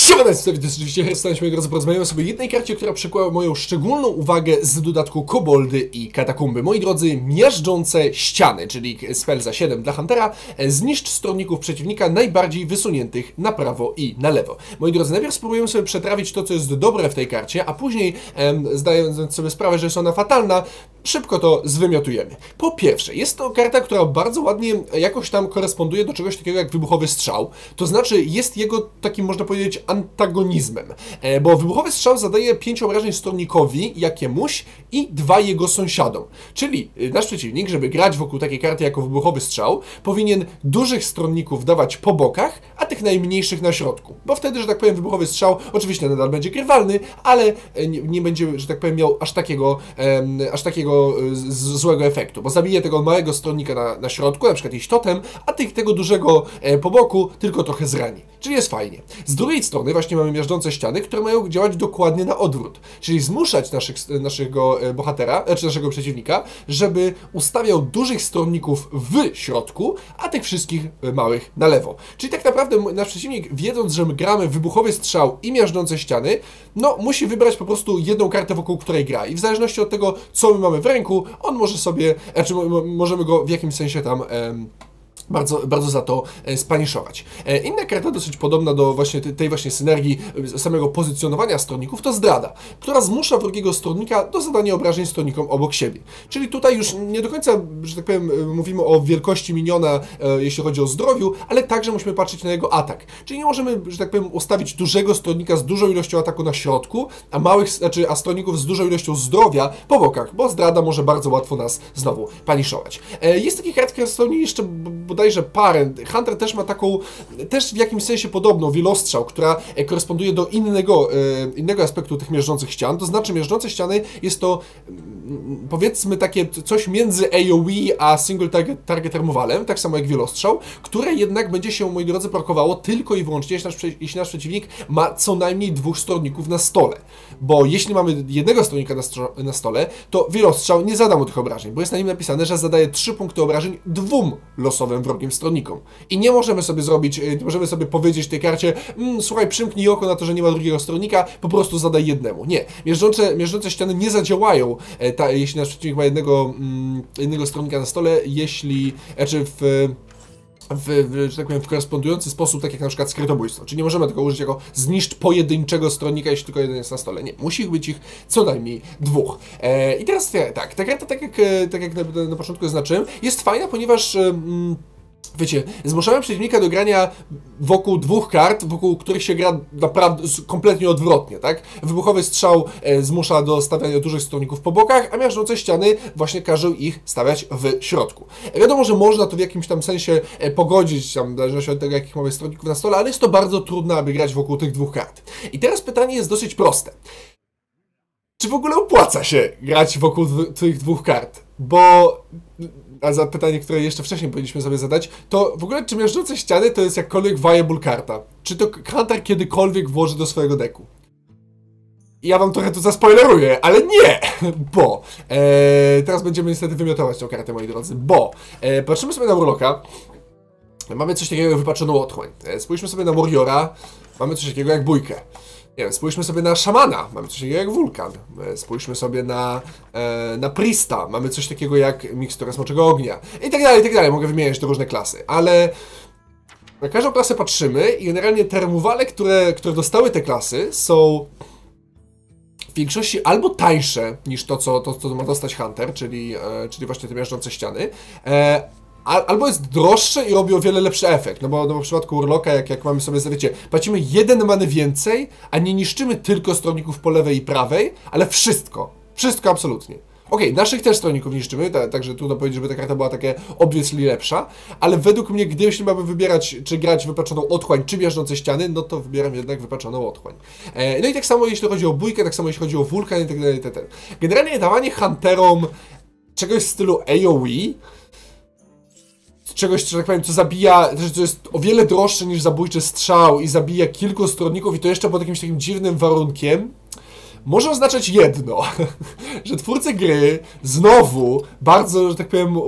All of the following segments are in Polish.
Siemaneczko, to jest oczywiście Hearthstone, moi drodzy, porozmawiamy sobie o jednej karcie, która przykuła moją szczególną uwagę z dodatku Koboldy i Katakumby. Moi drodzy, miażdżące ściany, czyli spell za 7 dla Huntera, zniszcz stronników przeciwnika najbardziej wysuniętych na prawo i na lewo. Moi drodzy, najpierw spróbujemy sobie przetrawić to, co jest dobre w tej karcie, a później, zdając sobie sprawę, że jest ona fatalna, szybko to zwymiotujemy. Po pierwsze, jest to karta, która bardzo ładnie jakoś tam koresponduje do czegoś takiego jak wybuchowy strzał. To znaczy, jest jego takim, można powiedzieć, antagonizmem. Bo wybuchowy strzał zadaje 5 obrażeń stronikowi jakiemuś i 2 jego sąsiadom. Czyli nasz przeciwnik, żeby grać wokół takiej karty jako wybuchowy strzał, powinien dużych stronników dawać po bokach, a tych najmniejszych na środku. Bo wtedy, że tak powiem, wybuchowy strzał oczywiście nadal będzie grywalny, ale nie będzie, że tak powiem, miał aż takiego złego efektu, bo zabije tego małego stronnika na środku, na przykład jakiś totem, a tego dużego po boku tylko trochę zrani. Czyli jest fajnie. Z drugiej strony właśnie mamy miażdżące ściany, które mają działać dokładnie na odwrót, czyli zmuszać naszego bohatera, czy naszego przeciwnika, żeby ustawiał dużych stronników w środku, a tych wszystkich małych na lewo. Czyli tak naprawdę nasz przeciwnik, wiedząc, że my gramy wybuchowy strzał i miażdżące ściany, no musi wybrać po prostu jedną kartę, wokół której gra. I w zależności od tego, co my mamy w ręku, on może sobie, możemy go w jakimś sensie tam bardzo za to spaniszować. Inna karta dosyć podobna do właśnie tej właśnie synergii samego pozycjonowania stronników to zdrada, która zmusza drugiego stronnika do zadania obrażeń stronnikom obok siebie. Czyli tutaj już nie do końca, że tak powiem, mówimy o wielkości miniona, jeśli chodzi o zdrowiu, ale także musimy patrzeć na jego atak. Czyli nie możemy, że tak powiem, ustawić dużego stronnika z dużą ilością ataku na środku, a stronników z dużą ilością zdrowia po bokach, bo zdrada może bardzo łatwo nas znowu paniszować. Jest taki kart, która stoi jeszcze bodajże parę. Hunter też ma taką, też w jakimś sensie podobną, wielostrzał, która koresponduje do innego aspektu tych miażdżących ścian. To znaczy, miażdżące ściany jest to, powiedzmy, takie coś między AoE a single target removalem, tak samo jak wielostrzał, które jednak będzie się, moi drodzy, blokowało tylko i wyłącznie, jeśli nasz przeciwnik ma co najmniej 2 stronników na stole. Bo jeśli mamy jednego stronnika na stole, to wielostrzał nie zada mu tych obrażeń, bo jest na nim napisane, że zadaje 3 punkty obrażeń 2 losowym wrogim stronnikom. I nie możemy sobie powiedzieć tej karcie, słuchaj, przymknij oko na to, że nie ma drugiego stronnika, po prostu zadaj jednemu. Nie. Miażdżące ściany nie zadziałają, jeśli nasz przeciwnik ma jednego stronnika na stole, że tak powiem, w korespondujący sposób, tak jak na przykład skrytobójstwo. Czyli nie możemy tego użyć jako zniszcz pojedynczego stronnika, jeśli tylko jeden jest na stole. Nie, musi być ich co najmniej 2. I teraz tak, ta karta, tak jak na początku zaznaczyłem, jest fajna, ponieważ wiecie, zmuszamy przeciwnika do grania wokół 2 kart, wokół których się gra naprawdę kompletnie odwrotnie, tak? Wybuchowy strzał zmusza do stawiania dużych stronników po bokach, a miażdżące ściany właśnie każą ich stawiać w środku. Wiadomo, że można to w jakimś tam sensie pogodzić, tam w zależności od tego, jakich mamy stronników na stole, ale jest to bardzo trudne, aby grać wokół tych 2 kart. I teraz pytanie jest dosyć proste. Czy w ogóle opłaca się grać wokół tych 2 kart? Bo a za pytanie, które jeszcze wcześniej powinniśmy sobie zadać, to w ogóle czy miażdżące ściany to jest jakkolwiek viable karta? Czy to Hunter kiedykolwiek włoży do swojego deku? Ja wam trochę to zaspoileruję, ale nie! Bo teraz będziemy niestety wymiotować tę kartę, moi drodzy, bo patrzymy sobie na Warlocka, mamy coś takiego jak wypaczoną otchłań. Spójrzmy sobie na Warriora, mamy coś takiego jak bójkę. Nie wiem, spójrzmy sobie na szamana, mamy coś takiego jak wulkan. Spójrzmy sobie na priesta, mamy coś takiego jak mikstura smoczego ognia. I tak dalej, mogę wymieniać te różne klasy, ale na każdą klasę patrzymy i generalnie te removale, które dostały te klasy, są w większości albo tańsze niż to, co ma dostać Hunter, czyli właśnie te miażdżące ściany, albo jest droższe i robi o wiele lepszy efekt, no bo w przypadku Warlocka, jak mamy sobie, wiecie, płacimy 1 many więcej, a nie niszczymy tylko stronników po lewej i prawej, ale wszystko absolutnie. Okej, naszych też stronników niszczymy, także trudno powiedzieć, żeby ta karta była takie obviously lepsza, ale według mnie, jeśli mamy wybierać, czy grać wypaczoną otchłań, czy miażdżące ściany, no to wybieram jednak wypaczoną otchłań. No i tak samo jeśli chodzi o bójkę, tak samo jeśli chodzi o wulkan i tak dalej, Generalnie dawanie Hunterom czegoś w stylu AoE, czegoś, że tak powiem, co zabija, co jest o wiele droższe niż zabójczy strzał i zabija kilku stronników i to jeszcze pod jakimś takim dziwnym warunkiem, może oznaczać jedno, że twórcy gry znowu bardzo, że tak powiem,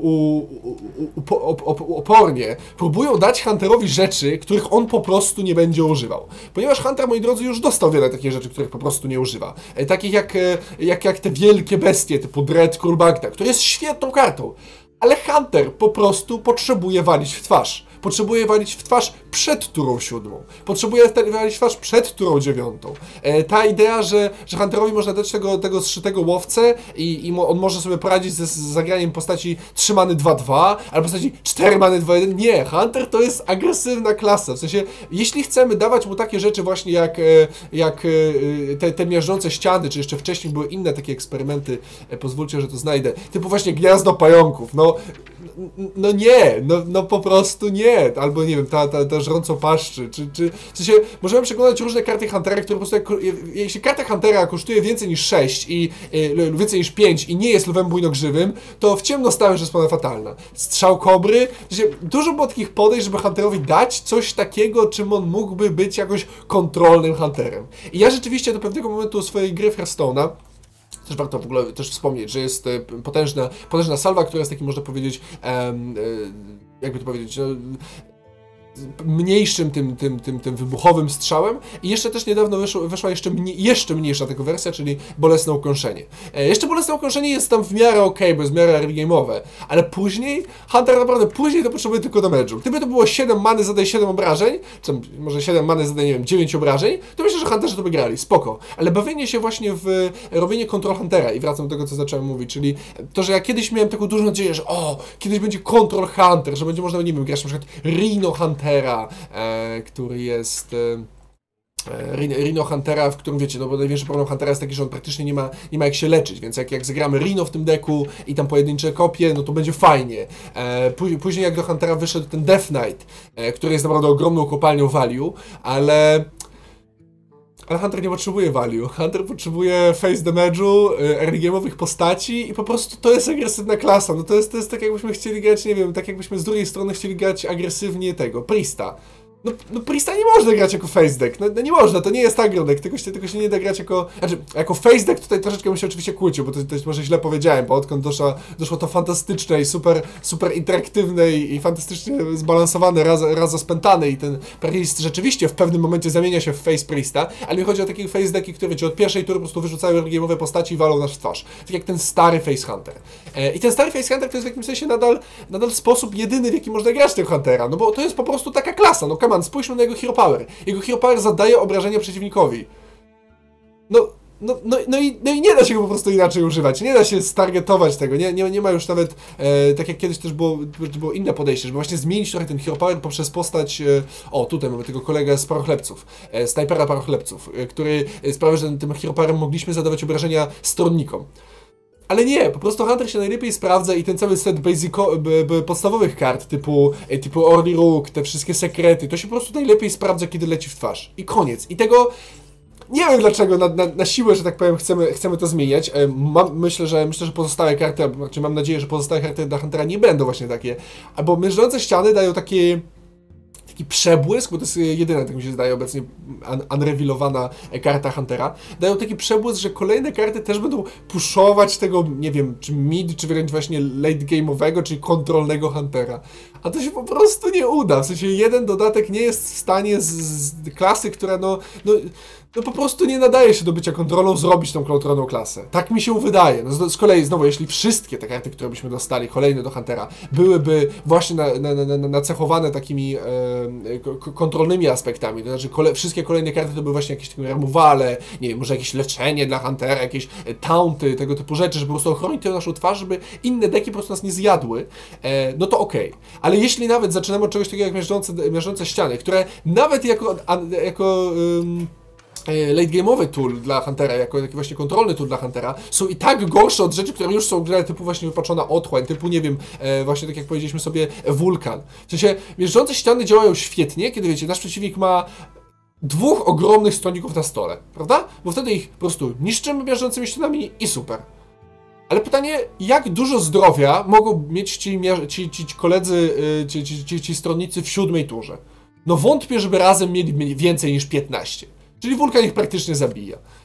opornie próbują dać Hunterowi rzeczy, których on po prostu nie będzie używał. Ponieważ Hunter, moi drodzy, już dostał wiele takich rzeczy, których po prostu nie używa. Takich jak te wielkie bestie typu Dread Król Bagda, który jest świetną kartą. Ale Hunter po prostu potrzebuje walić w twarz. Potrzebuje walić w twarz przed turą 7. Potrzebuje walić w twarz przed turą 9. Ta idea, że Hunterowi można dać tego zszytego łowcę i on może sobie poradzić z zagraniem postaci 3 many 2-2, albo postaci 4 many 2-1. Nie, Hunter to jest agresywna klasa. W sensie, jeśli chcemy dawać mu takie rzeczy właśnie jak te miażdżące ściany, czy jeszcze wcześniej były inne takie eksperymenty, pozwólcie, że to znajdę, typu właśnie gniazdo pająków, no nie, no po prostu nie. Albo nie wiem, ta żrąco paszczy, w sensie możemy przeglądać różne karty Huntera, które po prostu, jeśli karta Huntera kosztuje więcej niż 6 więcej niż 5 i nie jest lwem bujnogrzywym, to w ciemno stałe, że jest ona fatalna. Strzał kobry, w sensie dużo było takich podejść, żeby Hunterowi dać coś takiego, czym on mógłby być jakoś kontrolnym Hunterem. I ja rzeczywiście do pewnego momentu swojej gry w Hearthstone'a też warto w ogóle też wspomnieć, że jest potężna salwa, która jest takim, można powiedzieć, jakby to powiedzieć, mniejszym tym wybuchowym strzałem i jeszcze też niedawno wyszła jeszcze mniejsza tego wersja, czyli bolesne ukąszenie. Jeszcze bolesne ukąszenie jest tam w miarę okej, bo jest w miarę early game'owe, ale później, Hunter naprawdę później to potrzebuje tylko damage'u. Gdyby to było 7 many, zadaj 7 obrażeń, czy może 7 many, zadaj, nie wiem, 9 obrażeń, to myślę, że Hunterzy to by grali, spoko. Ale bawienie się właśnie w robienie Control Huntera i wracam do tego, co zacząłem mówić, czyli to, że ja kiedyś miałem taką dużą nadzieję, że kiedyś będzie Control Hunter, że będzie można, nie wiem, grać na przykład Rhino Huntera, który jest Rhino Huntera, w którym wiecie, no bo największy problem Huntera jest taki, że on praktycznie nie ma jak się leczyć, więc jak zagramy Rhino w tym deku i tam pojedyncze kopie, no to będzie fajnie. Później jak do Huntera wyszedł ten Death Knight, który jest naprawdę ogromną kopalnią value, ale Hunter nie potrzebuje value. Hunter potrzebuje face damage'u, early game'owych postaci i po prostu to jest agresywna klasa. No to jest tak, jakbyśmy chcieli grać, nie wiem, tak jakbyśmy z drugiej strony chcieli grać agresywnie Priesta. No Priesta nie można grać jako face deck, no nie można, to nie jest agro deck, tego się nie da grać jako face deck. Tutaj troszeczkę bym się oczywiście kłócił, bo to może źle powiedziałem, bo odkąd doszło to fantastyczne i super interaktywne i fantastycznie zbalansowane, raz spętane i ten Priest rzeczywiście w pewnym momencie zamienia się w face Priesta, ale mi chodzi o takie face decki, które wiecie, od pierwszej tury po prostu wyrzucają game'owe postaci i walą nas w twarz. Tak jak ten stary face Hunter. I ten stary face Hunter to jest w jakimś sensie nadal sposób jedyny, w jaki można grać tego Huntera, no bo to jest po prostu taka klasa, no come on, spójrzmy na jego Hero Power. Jego Hero Power zadaje obrażenia przeciwnikowi. No i nie da się go po prostu inaczej używać, nie da się stargetować tego, nie ma już nawet, tak jak kiedyś też było inne podejście, żeby właśnie zmienić trochę ten Hero Power poprzez postać, tutaj mamy tego kolegę z Parochlebców, snajpera Parochlebców, który sprawia, że tym Hero Powerem mogliśmy zadawać obrażenia stronnikom. Ale nie, po prostu Hunter się najlepiej sprawdza i ten cały set podstawowych kart typu Orly Rook, te wszystkie sekrety, to się po prostu najlepiej sprawdza, kiedy leci w twarz. I koniec. I tego nie wiem dlaczego na siłę, że tak powiem, chcemy to zmieniać. Myślę, że pozostałe karty, znaczy mam nadzieję, że pozostałe karty dla Huntera nie będą właśnie takie, albo mierzące ściany dają taki przebłysk, bo to jest jedyna, tak mi się zdaje, obecnie unrevealowana karta Huntera, dają taki przebłysk, że kolejne karty też będą puszować tego, nie wiem, czy mid, czy wręcz właśnie late game'owego, czyli kontrolnego Huntera. A to się po prostu nie uda, w sensie jeden dodatek nie jest w stanie z klasy, która no po prostu nie nadaje się do bycia kontrolą, zrobić tą kontrolną klasę. Tak mi się wydaje. No z kolei znowu, jeśli wszystkie te karty, które byśmy dostali, kolejne do Huntera, byłyby właśnie nacechowane takimi kontrolnymi aspektami, to znaczy wszystkie kolejne karty to były właśnie jakieś takie removale, nie wiem, może jakieś leczenie dla Huntera, jakieś taunty, tego typu rzeczy, żeby po prostu ochronić tę naszą twarz, żeby inne deki po prostu nas nie zjadły, no to okej. Ale jeśli nawet zaczynamy od czegoś takiego jak miażdżące ściany, które nawet jako late game'owy tool dla Huntera, jako taki właśnie kontrolny tool dla Huntera, są i tak gorsze od rzeczy, które już są grane, typu właśnie wypaczona otchłań, typu, nie wiem, właśnie tak jak powiedzieliśmy sobie, wulkan. W sensie, miażdżące ściany działają świetnie, kiedy wiecie, nasz przeciwnik ma dwóch ogromnych stronników na stole, prawda? Bo wtedy ich po prostu niszczymy miażdżącymi ścianami i super. Ale pytanie, jak dużo zdrowia mogą mieć ci koledzy, ci stronnicy w 7. turze? No wątpię, żeby razem mieli więcej niż 15. Czyli wulkan ich praktycznie zabija.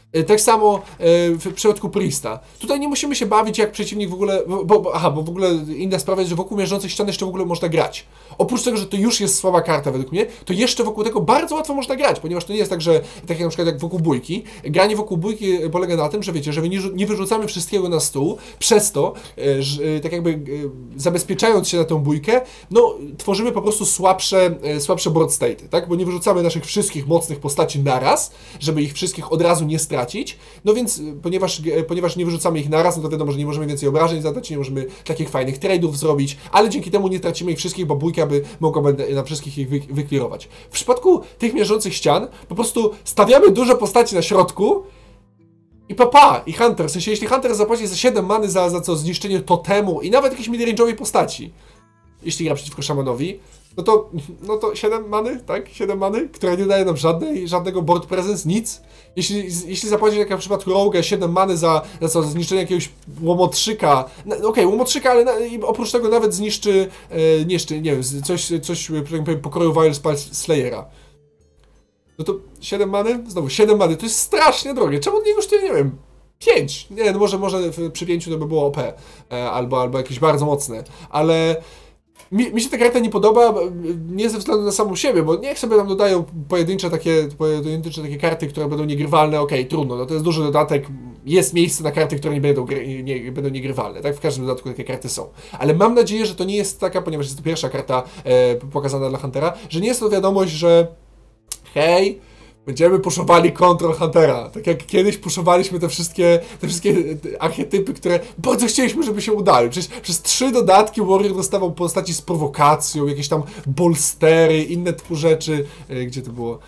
Tak samo w przypadku Priesta. Tutaj nie musimy się bawić, jak przeciwnik w ogóle, bo w ogóle inna sprawa jest, że wokół miażdżących ścian jeszcze w ogóle można grać. Oprócz tego, że to już jest słaba karta według mnie, to jeszcze wokół tego bardzo łatwo można grać, ponieważ to nie jest tak, że tak jak na przykład jak wokół bójki. Granie wokół bójki polega na tym, że wiecie, że my nie wyrzucamy wszystkiego na stół, przez to, że, tak jakby zabezpieczając się na tę bójkę, no tworzymy po prostu słabsze board state, tak? Bo nie wyrzucamy naszych wszystkich mocnych postaci naraz, żeby ich wszystkich od razu nie stracić, no więc ponieważ nie wyrzucamy ich naraz, no to wiadomo, że nie możemy więcej obrażeń zadać, nie możemy takich fajnych trade'ów zrobić, ale dzięki temu nie tracimy ich wszystkich, bo bójka by mogła na wszystkich ich wyklirować. W przypadku tych miażdżących ścian po prostu stawiamy duże postaci na środku i i Hunter, w sensie jeśli Hunter zapłaci za 7 many za co zniszczenie totemu i nawet jakiejś midrange'owej postaci, jeśli gra przeciwko szamanowi, no to 7 many, tak? 7 many, które nie daje nam żadnego board presence, nic. Jeśli zapłacić jak w przypadku Rogue'a 7 many za zniszczenie jakiegoś łomotrzyka, okej, łomotrzyka, ale oprócz tego nawet zniszczy, nie wiem, coś pokroju Vile Slayera. No to 7 many? Znowu 7 many, to jest strasznie drogie. Czemu od niego kosztuje, nie wiem, 5? Nie, no może przy 5 to by było OP, albo jakieś bardzo mocne, ale mi się ta karta nie podoba, nie ze względu na samą siebie, bo niech sobie tam dodają pojedyncze takie karty, które będą niegrywalne, okej, trudno, no to jest duży dodatek, jest miejsce na karty, które nie będą niegrywalne, tak? W każdym dodatku takie karty są. Ale mam nadzieję, że to nie jest taka, ponieważ jest to pierwsza karta pokazana dla Huntera, że nie jest to wiadomość, że hej, będziemy puszowali Control Huntera. Tak jak kiedyś puszowaliśmy te wszystkie archetypy, które bardzo chcieliśmy, żeby się udały. Przez 3 dodatki Warrior dostawał postaci z prowokacją, jakieś tam bolstery, inne typu rzeczy. Gdzie to było?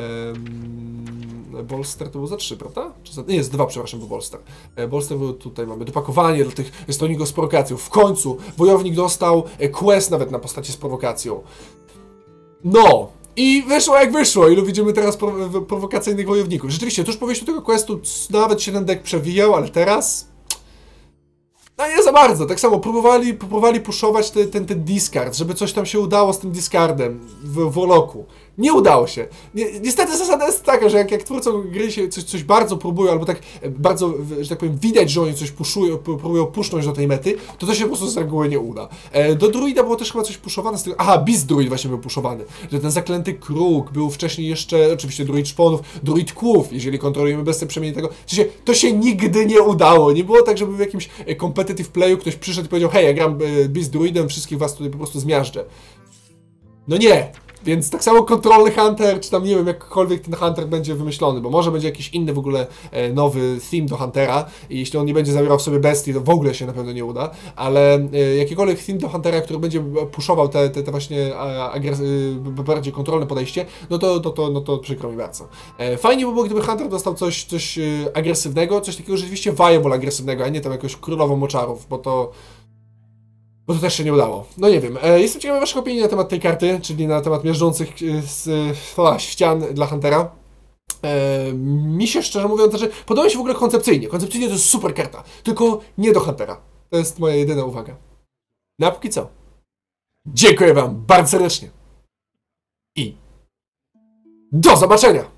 Bolster to był za 3, prawda? Nie, jest 2, przepraszam, był bolster. Bolster był tutaj, mamy dopakowanie do tych stolników z prowokacją. W końcu wojownik dostał quest nawet na postaci z prowokacją. No! I wyszło jak wyszło, ilu widzimy teraz prowokacyjnych wojowników. Rzeczywiście, tuż po wejściu tego questu nawet się ten deck przewijał, ale teraz... No nie za bardzo, tak samo próbowali puszować ten discard, żeby coś tam się udało z tym discardem w Warlocku. Nie udało się. Niestety zasada jest taka, że jak twórcą gry się coś bardzo próbują, albo tak bardzo, że tak powiem, widać, że oni coś próbują pusznąć do tej mety, to się po prostu z reguły nie uda. Do druida było też chyba coś puszowane z tego... Aha, Beast Druid właśnie był puszowany. Że ten zaklęty kruk, był wcześniej jeszcze, oczywiście druid szponów, druid kłów, jeżeli kontrolujemy bestię przemieni tego. To się nigdy nie udało. Nie było tak, żeby w jakimś competitive playu ktoś przyszedł i powiedział, hej, ja gram Beast Druidem, wszystkich was tutaj po prostu zmiażdżę. No nie! Więc tak samo kontrolny Hunter, czy tam nie wiem, jakkolwiek ten Hunter będzie wymyślony, bo może będzie jakiś inny w ogóle nowy theme do Huntera i jeśli on nie będzie zawierał w sobie bestii, to w ogóle się na pewno nie uda, ale jakikolwiek theme do Huntera, który będzie puszował te właśnie bardziej kontrolne podejście, no to przykro mi bardzo. Fajnie by było, gdyby Hunter dostał coś agresywnego, coś takiego rzeczywiście viable agresywnego, a nie tam jakąś królową moczarów, bo to też się nie udało. No nie wiem. Jestem ciekawy waszych opinii na temat tej karty, czyli na temat miażdżących ścian dla Huntera. Mi się szczerze mówiąc, znaczy podoba mi się w ogóle koncepcyjnie. Koncepcyjnie to jest super karta, tylko nie do Huntera. To jest moja jedyna uwaga. No a póki co. Dziękuję wam bardzo serdecznie. I do zobaczenia!